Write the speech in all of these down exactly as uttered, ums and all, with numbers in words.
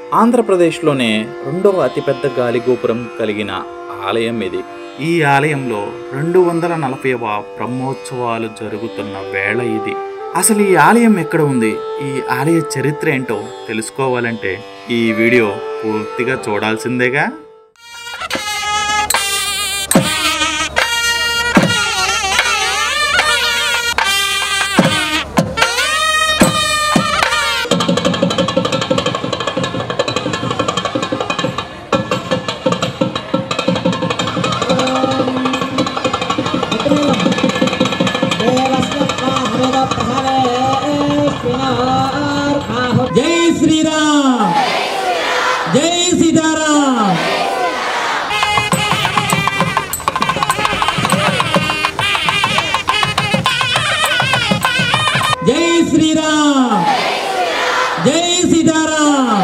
ఆంధ్రప్రదేశ్లోనే రెండవ అతిపెద్ద గాలిగోపురం కలిగిన ఆలయం ఇది. ఈ ఆలయంలో రెండు వందల నలభైవ బ్రహ్మోత్సవాలు జరుగుతున్న వేళ ఇది. అసలు ఈ ఆలయం ఎక్కడ ఉంది, ఈ ఆలయ చరిత్ర ఏంటో తెలుసుకోవాలంటే ఈ వీడియో పూర్తిగా చూడాల్సిందేగా. జై శ్రీరామ్, జై సీతారాం. జై శ్రీరామ్, జై సీతారాం.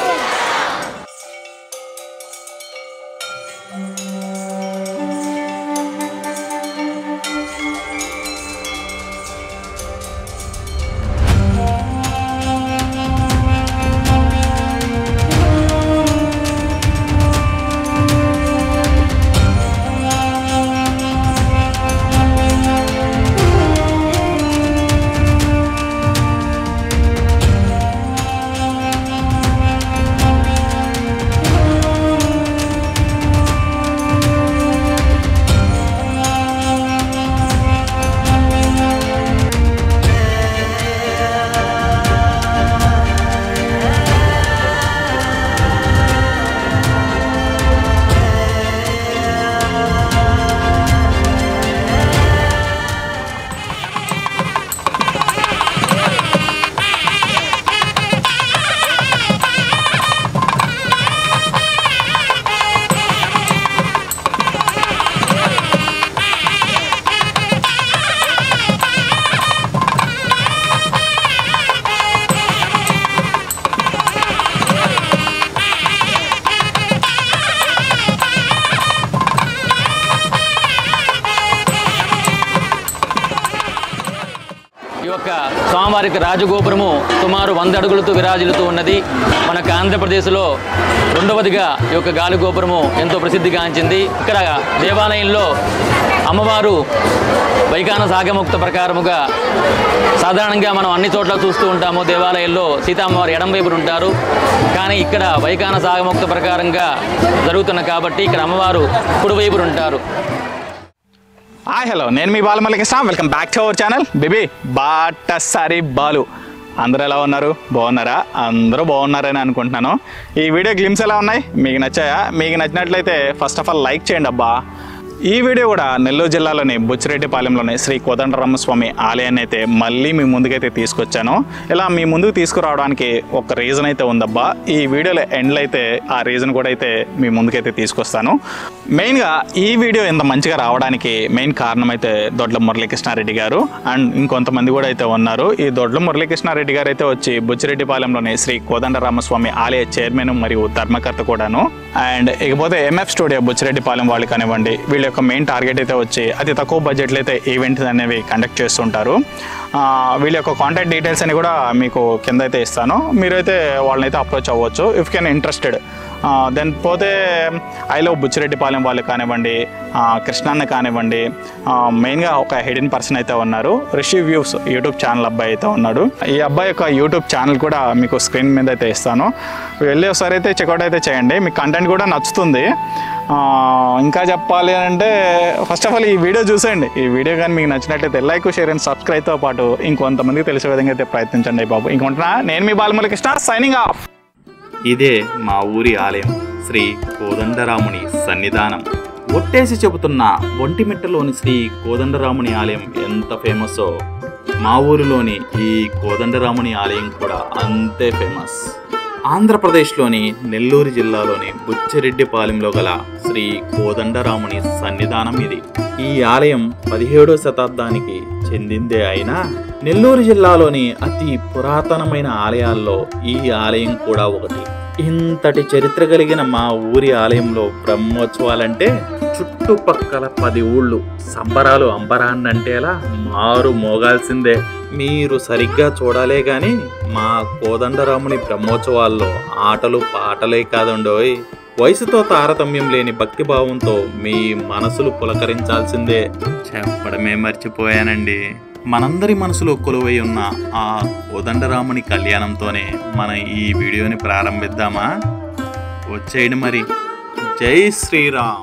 స్వామివారికి రాజగోపురము సుమారు వంద అడుగులతో విరాజిల్లుతూ ఉన్నది. మనకు ఆంధ్రప్రదేశ్లో రెండవదిగా ఈ యొక్క గాలిగోపురము ఎంతో ప్రసిద్ధిగాంచింది. ఇక్కడ దేవాలయంలో అమ్మవారు వైఖాన సాగముక్త ప్రకారముగా సాధారణంగా మనం అన్ని చోట్ల చూస్తూ ఉంటాము. దేవాలయంలో సీతమ్మవారు ఎడం వైపున ఉంటారు, కానీ ఇక్కడ వైఖాన సాగముక్త ప్రకారంగా జరుగుతున్న కాబట్టి ఇక్కడ అమ్మవారు కుడివైపున ఉంటారు. హాయ్ హలో, నేను మీ Balamallikrishna. Welcome back to our channel baby Batasari Balu. అందరూ ఎలా ఉన్నారు? బాగున్నారా? అందరూ బాగున్నారని అనుకుంటున్నాను. ఈ వీడియో గ్లిమ్స్ ఎలా ఉన్నాయి? మీకు నచ్చాయా? మీకు నచ్చినట్లయితే ఫస్ట్ ఆఫ్ ఆల్ లైక్ చేయండి అబ్బా. ఈ వీడియో కూడా నెల్లూరు జిల్లాలోని బుచ్చిరెడ్డిపాలెంలోని శ్రీ కోదండరామస్వామి ఆలయాన్ని అయితే మళ్ళీ మీ ముందుకైతే తీసుకొచ్చాను. ఇలా మీ ముందుకు తీసుకురావడానికి ఒక రీజన్ అయితే ఉందబ్బా. ఈ వీడియోలో ఎండ్లో అయితే ఆ రీజన్ కూడా అయితే మీ ముందుకైతే తీసుకొస్తాను. మెయిన్గా ఈ వీడియో ఇంత మంచిగా రావడానికి మెయిన్ కారణం అయితే దొడ్ల మురళీకృష్ణారెడ్డి గారు అండ్ ఇంకొంతమంది కూడా అయితే ఉన్నారు. ఈ దొడ్ల మురళీకృష్ణారెడ్డి గారు అయితే వచ్చి బుచ్చిరెడ్డిపాలెంలోని శ్రీ కోదండరామస్వామి ఆలయ చైర్మన్ మరియు ధర్మకర్త కూడాను. అండ్ ఇకపోతే ఎంఎఫ్ స్టూడియో బుచ్చిరెడ్డిపాలెం వాళ్ళు కానివ్వండి, వీళ్ళ యొక్క మెయిన్ టార్గెట్ అయితే వచ్చి అతి తక్కువ బడ్జెట్లో అయితే ఈవెంట్స్ అనేవి కండక్ట్ చేస్తుంటారు. వీళ్ళ యొక్క కాంటాక్ట్ డీటెయిల్స్ అని కూడా మీకు కింద అయితే ఇస్తాను. మీరైతే వాళ్ళని అయితే అప్రోచ్ అవ్వచ్చు ఇఫ్ కెన్ ఇంట్రెస్టెడ్. దెన్ పోతే ఐ లవ్ బుచ్చిరెడ్డిపాలెం వాళ్ళు కానివ్వండి, కృష్ణాన్న కానివ్వండి, మెయిన్గా ఒక హిడెన్ పర్సన్ అయితే ఉన్నారు. రిషి వ్యూస్ యూట్యూబ్ ఛానల్ అబ్బాయి అయితే ఉన్నాడు. ఈ అబ్బాయి యొక్క యూట్యూబ్ ఛానల్ కూడా మీకు స్క్రీన్ మీద అయితే ఇస్తాను. వెళ్ళి ఒకసారి అయితే చెక్అవుట్ అయితే చేయండి, మీకు కంటెంట్ కూడా నచ్చుతుంది. ఇంకా చెప్పాలి అంటే ఫస్ట్ ఆఫ్ ఆల్ ఈ వీడియో చూసేయండి. ఈ వీడియో కానీ మీకు నచ్చినట్లయితే లైక్, షేర్ అండ్ సబ్స్క్రైబ్తో పాటు ఇంకొంతమందికి తెలిసే విధంగా అయితే ప్రయత్నించండి బాబు. ఇంకొంటున్నా నేను మీ బాలమురళీకృష్ణ సైనింగ్ ఆఫ్. ఇదే మా ఊరి ఆలయం, శ్రీ కోదండరాముని సన్నిధానం. ఒట్టేసి చెబుతున్న ఒంటిమిట్టలోని శ్రీ కోదండరాముని ఆలయం ఎంత ఫేమస్సో మా ఊరిలోని ఈ కోదండరాముని ఆలయం కూడా అంతే ఫేమస్. ఆంధ్రప్రదేశ్లోని నెల్లూరు జిల్లాలోని బుచ్చిరెడ్డిపాలెంలో గల శ్రీ కోదండరాముని సన్నిధానం ఇది. ఈ ఆలయం పదిహేడవ శతాబ్దానికి చెందిందే అయినా నెల్లూరు జిల్లాలోని అతి పురాతనమైన ఆలయాల్లో ఈ ఆలయం కూడా ఒకటి. ఇంతటి చరిత్ర కలిగిన మా ఊరి ఆలయంలో బ్రహ్మోత్సవాలంటే చుట్టుపక్కల పది ఊళ్ళు సంబరాలు అంబరాన్నంటేలా మారు మోగాల్సిందే. మీరు సరిగ్గా చూడాలే గాని మా కోదండరాముని బ్రహ్మోత్సవాల్లో ఆటలు పాటలే కాదండోయ్, వయసుతో తారతమ్యం లేని భక్తిభావంతో మీ మనసులు పులకరించాల్సిందే. చెప్పడమే మర్చిపోయానండి, మనందరి మనసులో కొలువై ఉన్న ఆ కోదండరాముని కళ్యాణంతోనే మనం ఈ వీడియోని ప్రారంభిద్దామా? వచ్చేయండి మరి. జై శ్రీరామ్.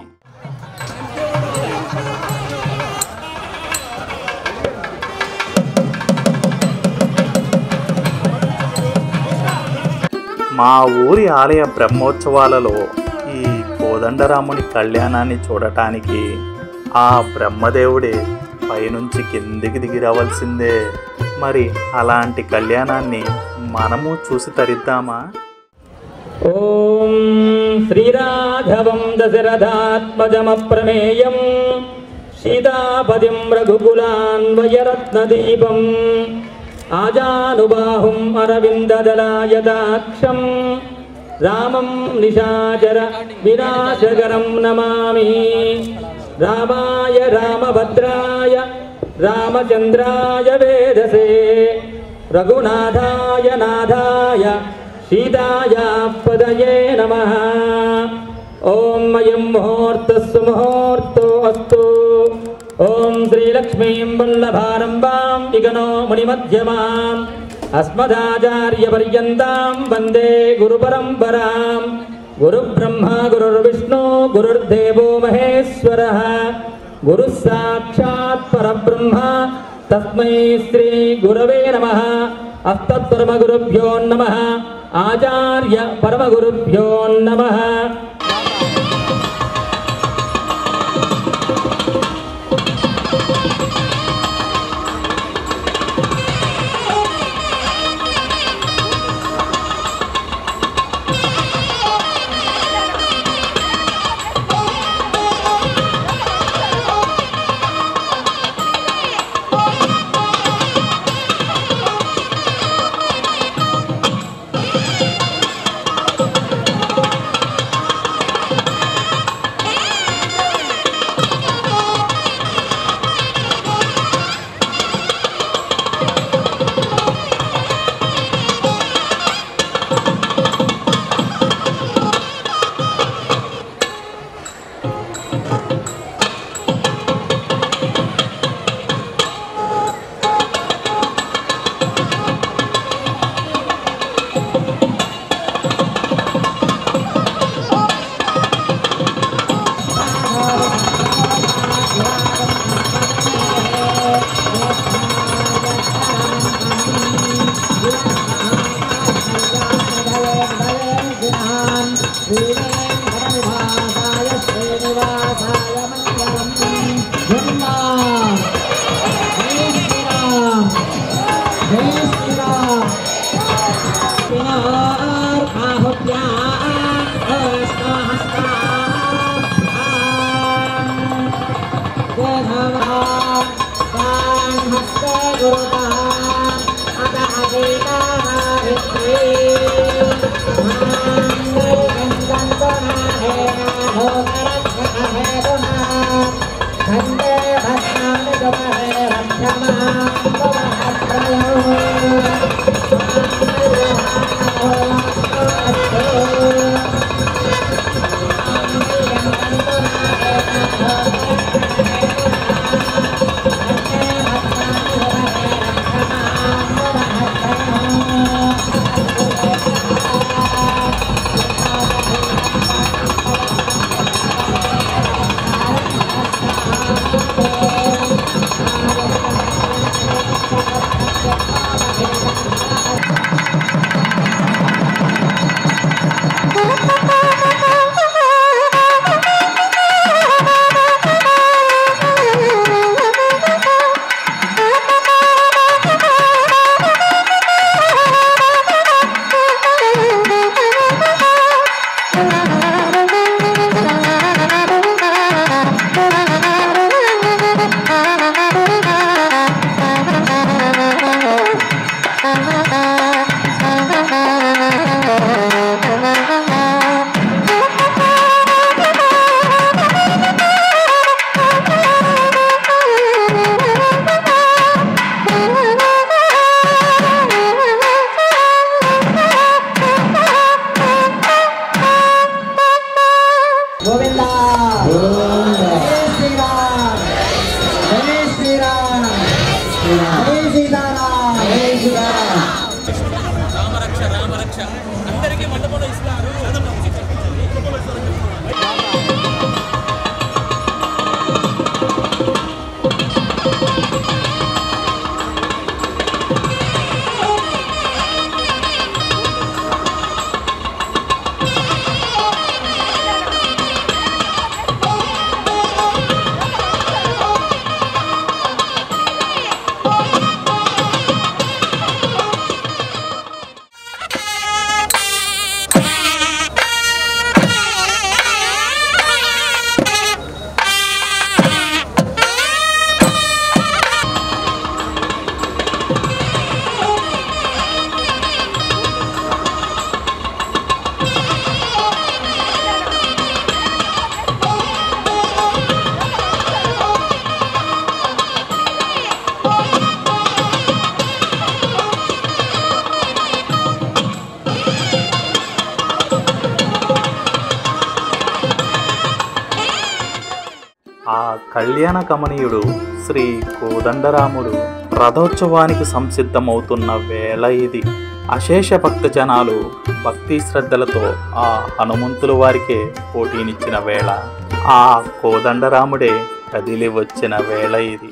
మా ఊరి ఆలయ బ్రహ్మోత్సవాలలో ఈ కోదండరాముని కళ్యాణాన్ని చూడటానికి ఆ బ్రహ్మదేవుడే పైనుంచి కిందికి దిగి రావాల్సిందే. మరి అలాంటి కళ్యాణాన్ని మనము చూసి తరిద్దామా? ఓం శ్రీరాఘవం దశరథాత్మజమప్రమేయం సీతాపదిం రఘుకులాన్వయరత్నదీపం ఆజానుబాహుం అరవిందదలాయదాక్షం రామం నిశాచర వినాశకరం నమామి. రామాయ రామభద్రాయ రామచంద్రాయ వేదసే రఘునాథాయ నాథాయ సీతాయ పదయే నమః. ఓం అయం ముహూర్తస్సు ముహూర్తో అస్తు. ఓం శ్రీలక్ష్మీం వల్లభారంభాం విఘ్నో మునిమధ్యమాం అస్మదాచార్యపర్యంతాం వందే గురుపరంపరాం. గురుబ్రహ్మ గురుర్విష్ణు గురుర్దేవో మహేశ్వరః గురుః సాక్షాత్ పరబ్రహ్మ తస్మై శ్రీ గురవే నమః. అస్తత్పరమగురుభ్యో నమః. ఆచార్య పరమగురుభ్యో నమః. ఆ కళ్యాణ కమనీయుడు శ్రీ కోదండరాముడు రథోత్సవానికి సంసిద్ధమవుతున్న వేళ ఇది. అశేష భక్త జనాలు భక్తి శ్రద్ధలతో ఆ హనుమంతుల వారికే పోటీనిచ్చిన వేళ, ఆ కోదండరాముడే కదిలి వచ్చిన వేళ ఇది.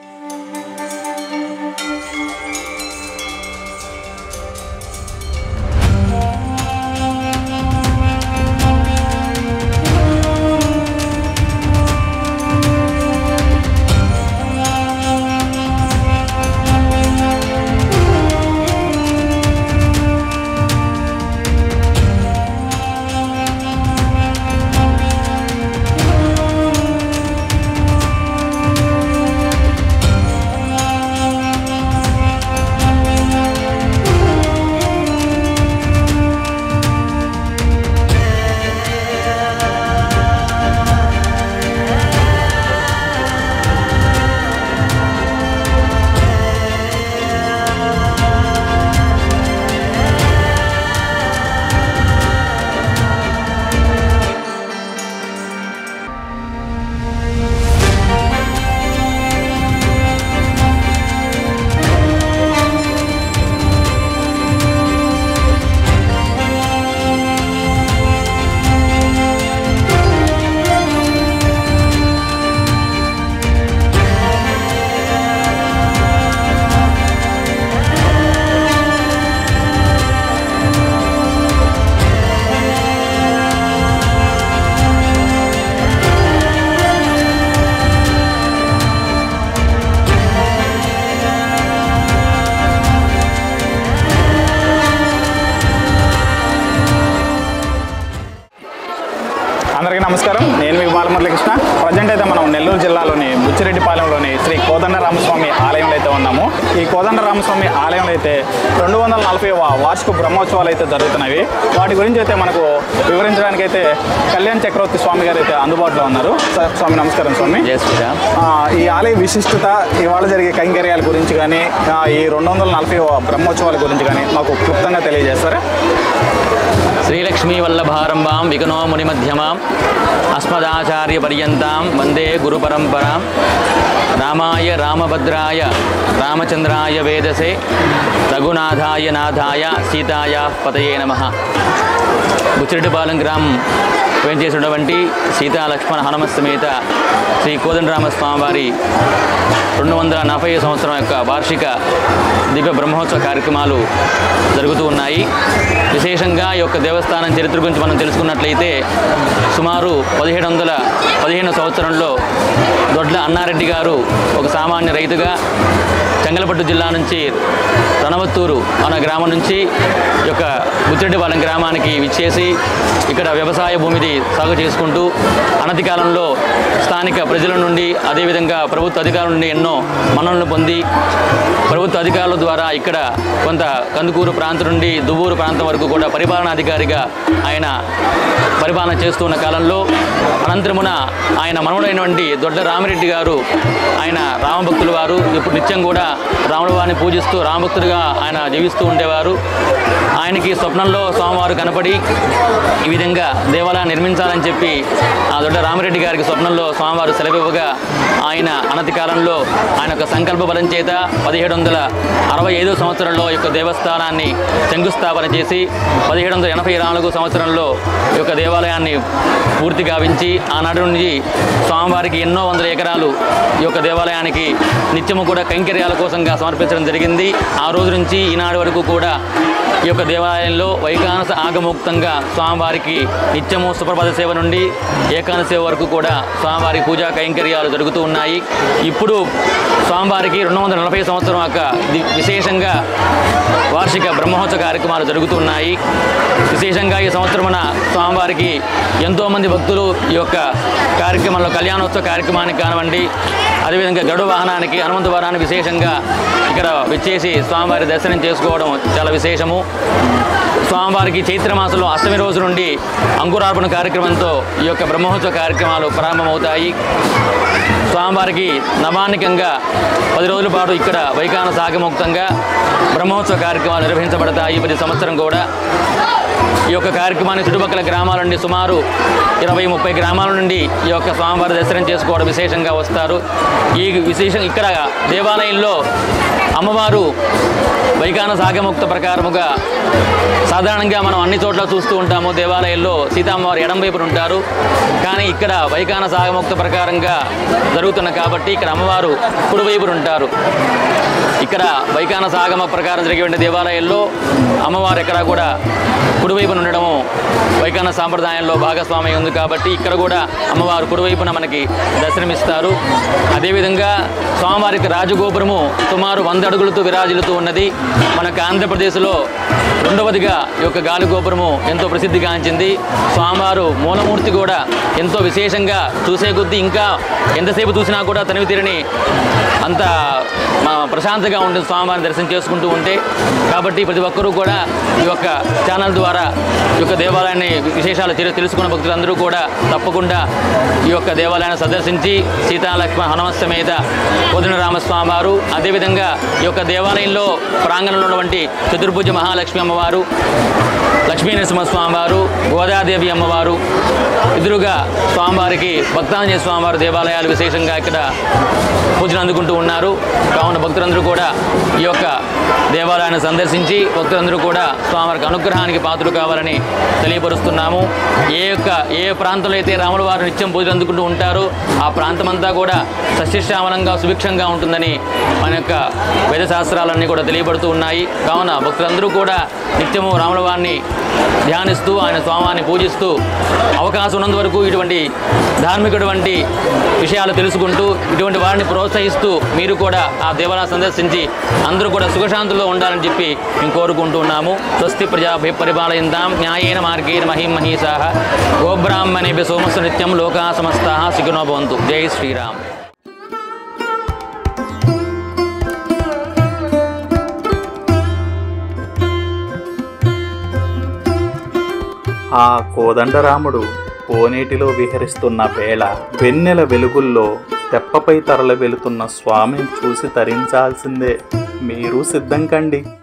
అందరికీ నమస్కారం. నేను మీ బాలమురళీకృష్ణ. ప్రజెంట్ అయితే మనం నెల్లూరు జిల్లాలోని బుచ్చిరెడ్డిపాలెంలోని శ్రీ కోదండరామస్వామి ఆలయంలో అయితే ఉన్నాము. ఈ కోదండరామస్వామి ఆలయంలో అయితే రెండు వందల నలభై వార్షిక బ్రహ్మోత్సవాలు అయితే జరుగుతున్నవి. వాటి గురించి అయితే మనకు వివరించడానికి అయితే కళ్యాణ్ చక్రవర్తి స్వామి గారు అయితే అందుబాటులో ఉన్నారు. సార్, స్వామి నమస్కారం. స్వామి, ఈ ఆలయ విశిష్టత, ఇవాళ జరిగే కైంకర్యాల గురించి కానీ, ఈ రెండు వందల నలభై బ్రహ్మోత్సవాల గురించి కానీ మాకు క్లుప్తంగా తెలియజేస్తారా? శ్రీలక్ష్మీ వల్లభారంభాం విఘ్నో మునిమధ్యమాం అస్మదాచార్య పర్యంతాం వందే గురు పరంపరాం. రామాయ రామభద్రాయ రామచంద్రాయ వేదసే రఘునాథాయ నాథాయ సీతాయ పతయే నమః. బుచ్చిరెడ్డిపాలెం గ్రామం వేంచేసినటువంటి సీతా లక్ష్మణ హనుమ సమేత శ్రీ కోదండరామస్వామి వారి రెండు వందల నలభై సంవత్సరం యొక్క వార్షిక దివ్య బ్రహ్మోత్సవ కార్యక్రమాలు జరుగుతూ ఉన్నాయి. విశేషంగా ఈ యొక్క దేవస్థానం చరిత్ర గురించి మనం తెలుసుకున్నట్లయితే సుమారు పదిహేడు వందల పదిహేను సంవత్సరంలో దొడ్ల అన్నారెడ్డి గారు ఒక సామాన్య రైతుగా చెంగలపట్టు జిల్లా నుంచి రణవత్తూరు అన్న గ్రామం నుంచి ఈ యొక్క బుచ్చిరెడ్డిపాలెం గ్రామానికి విచ్చేసి ఇక్కడ వ్యవసాయ భూమిని సాగు చేసుకుంటూ అనతి కాలంలో స్థానిక ప్రజల నుండి అదేవిధంగా ప్రభుత్వ అధికారుల నుండి ఎన్నో మన్ననలు పొంది ప్రభుత్వ అధికారుల ద్వారా ఇక్కడ కొంత కందుకూరు ప్రాంతం నుండి దువ్వూరు ప్రాంతం వరకు కూడా పరిపాలనాధికారిగా ఆయన పరిపాలన చేస్తున్న కాలంలో అనంతరమున ఆయన మనవడైనటువంటి దొడ్డ రామిరెడ్డి గారు ఆయన రామభక్తులు వారు ఇప్పుడు నిత్యం కూడా రాముల వారిని పూజిస్తూ రామభక్తులుగా ఆయన జీవిస్తూ ఉండేవారు. ఆయనకి స్వప్నంలో స్వామివారు కనపడి ఈ విధంగా దేవాలయాన్ని నిర్మించాలని చెప్పి ఆ దొడ్డ రామిరెడ్డి గారికి స్వప్నంలో స్వామివారు సెలవివ్వగా ఆయన అనతి కాలంలో ఆయన యొక్క సంకల్ప బలం చేత పదిహేడు వందల అరవై ఐదో సంవత్సరంలో ఈ యొక్క దేవస్థానాన్ని శంకుస్థాపన చేసి పదిహేడు వందల ఎనభై నాలుగు సంవత్సరంలో ఈ యొక్క దేవాలయాన్ని పూర్తి గావించి ఆనాటి నుంచి స్వామివారికి ఎన్నో వందల ఎకరాలు ఈ యొక్క దేవాలయానికి నిత్యము కూడా కైంకర్యాల కోసంగా సమర్పించడం జరిగింది. ఆ రోజు నుంచి ఈనాడు వరకు కూడా ఈ యొక్క దేవాలయంలో వైకానస ఆగమోక్తంగా స్వామివారికి నిత్యము సుప్రభాత సేవ నుండి ఏకాన సేవ వరకు కూడా స్వామివారి పూజా కైంకర్యాలు జరుగుతూ ఉన్నాయి. ఇప్పుడు స్వామివారికి రెండు వందల నలభై సంవత్సరం యొక్క విశేషంగా వార్షిక బ్రహ్మోత్సవ కార్యక్రమాలు జరుగుతున్నాయి. విశేషంగా ఈ సంవత్సరమున స్వామివారికి ఎంతోమంది భక్తులు ఈ యొక్క కార్యక్రమంలో కళ్యాణోత్సవ కార్యక్రమానికి కానివ్వండి, అదేవిధంగా గరుడ వాహనానికి హనుమంత వాహనానికి విశేషంగా ఇక్కడ వచ్చేసి స్వామివారి దర్శనం చేసుకోవడం చాలా విశేషము. స్వామివారికి చైత్రమాసంలో అష్టమి రోజు నుండి అంకురార్పణ కార్యక్రమంతో ఈ యొక్క బ్రహ్మోత్సవ కార్యక్రమాలు ప్రారంభమవుతాయి. స్వామివారికి నవానికంగా పది రోజుల పాటు ఇక్కడ వైకానస ఆగమోక్తంగా బ్రహ్మోత్సవ కార్యక్రమాలు నిర్వహించబడతాయి. ప్రతి సంవత్సరం కూడా ఈ యొక్క కార్యక్రమాన్ని చుట్టుపక్కల గ్రామాల నుండి సుమారు ఇరవై ముప్పై గ్రామాల నుండి ఈ యొక్క స్వామివారి దర్శనం చేసుకోవడం విశేషంగా వస్తారు. ఈ విశేషం ఇక్కడ దేవాలయంలో అమ్మవారు వైకానస ఆగమోక్త ప్రకారముగా సాధారణంగా మనం అన్ని చోట్ల చూస్తూ ఉంటాము. దేవాలయంలో సీతమ్మవారు ఎడం వైపున ఉంటారు, కానీ ఇక్కడ వైకానస ఆగమోక్త ప్రకారంగా జరుగుతున్న కాబట్టి ఇక్కడ అమ్మవారు కుడివైపున ఉంటారు. ఇక్కడ వైకానస ఆగమ ప్రకారం జరిగే దేవాలయంలో అమ్మవారు ఎక్కడ కూడా కుడివైపున ఉండడము వైకానస సాంప్రదాయంలో భాగస్వామ్యం ఉంది కాబట్టి ఇక్కడ కూడా అమ్మవారు కుడివైపున మనకి దర్శనమిస్తారు. అదేవిధంగా స్వామివారికి రాజగోపురము సుమారు వంద అడుగులతో విరాజిల్లుతూ ఉన్నది. మనకు ఆంధ్రప్రదేశ్లో రెండవదిగా ఈ యొక్క గాలిగోపురము ఎంతో ప్రసిద్ధిగాంచింది. స్వామివారు మూలమూర్తి కూడా ఎంతో విశేషంగా చూసే కొద్దీ ఇంకా ఎంతసేపు చూసినా కూడా తనివి తీరని అంత ప్రశాంతంగా ఉంటుంది స్వామివారిని దర్శనం చేసుకుంటూ ఉంటే. కాబట్టి ప్రతి ఒక్కరూ కూడా ఈ యొక్క ఛానల్ ద్వారా ఈ యొక్క దేవాలయాన్ని విశేషాలు తెలుసుకున్న భక్తులందరూ కూడా తప్పకుండా ఈ యొక్క దేవాలయాన్ని సందర్శించి సీతాలక్ష్మణ హనుమస్తమేత కోదండరామస్వామి వారు, అదేవిధంగా ఈ యొక్క దేవాలయంలో ప్రాంగణంలో ఉన్నటువంటి చతుర్భుజ మహాలక్ష్మి అమ్మవారు, లక్ష్మీ నరసింహస్వామి వారు, గోదాదేవి అమ్మవారు ఎదురుగా స్వామివారికి భక్తాంజనేయ స్వామివారి దేవాలయాలు విశేషంగా ఇక్కడ పూజలు అందుకుంటూ ఉన్నారు. కావున భక్తులందరూ కూడా ఈ యొక్క దేవాలయాన్ని సందర్శించి భక్తులందరూ కూడా స్వామివారికి అనుగ్రహానికి పాత్రలు కావాలని తెలియపరుస్తున్నాము. ఏ యొక్క ఏ ప్రాంతంలో అయితే రాముల వారు నిత్యం పూజలు అందుకుంటూ ఉంటారో ఆ ప్రాంతమంతా కూడా సస్యశ్యామలంగా సుభిక్షంగా ఉంటుందని మన యొక్క వేదశాస్త్రాలన్నీ కూడా తెలియబడుతూ ఉన్నాయి. కావున భక్తులందరూ కూడా నిత్యము రాముల వారిని ధ్యానిస్తూ ఆయన స్వామివారిని పూజిస్తూ అవకాశం ఉన్నంత వరకు ఇటువంటి ధార్మికటువంటి విషయాలు తెలుసుకుంటూ ఇటువంటి వారిని ప్రోత్సహిస్తూ మీరు కూడా ఆ దేవాలయం సందర్శించి అందరూ కూడా సుఖశాంతుల్లో ఉండాలని చెప్పి మేము కోరుకుంటూ ఉన్నాము. స్వస్తి ప్రజాభి పరిపాలయంతాం న్యాయేన మార్గేణ మహిం మహీషాః గోబ్రాహ్మణేభ్యः సోమస్సు నిత్యం లోకాः సమస్తాః సుఖినో భవంతు. జై శ్రీరామ్. ఆ కోదండరాముడు కోనేటిలో విహరిస్తున్న వేళ వెన్నెల వెలుగుల్లో తెప్పపై తరలి వెళుతున్న స్వామిని చూసి తరించాల్సిందే. మీరు సిద్ధం కండి.